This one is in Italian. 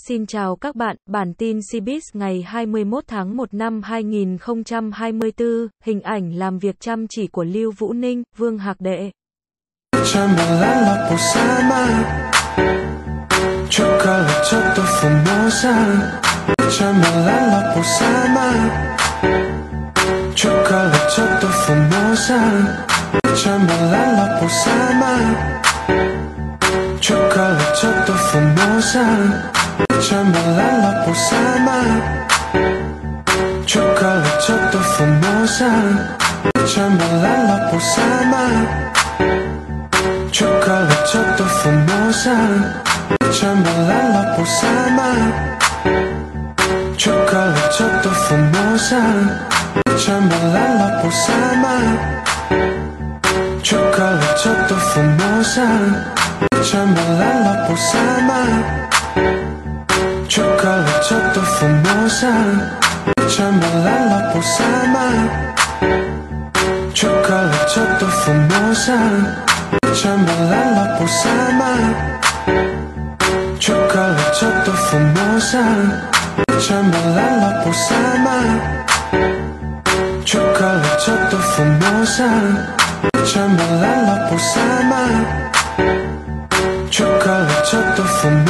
Xin chào các bạn, bản tin Cbiz ngày 21 tháng 1 năm 2024, hình ảnh làm việc chăm chỉ của Lưu Vũ Ninh, Vương Hạc Đệ. Cioccolatto fumosa, ciambellella posama. Cioccolatto fumosa, ciambellella posama. Cioccolatto fumosa, ciambellella posama. Cioccolatto fumosa, ciambellella posama. Cioccolatto fumosa, ciambellella posama. Cioccolatto fumosa, ciambellella posama. Cioccolatto fumosa, ciambellella posama. Cioccolatto fumosa, ciambellella posama. Cioccolatto fumosa, ciambellella posama. Cioccolatto fumosa.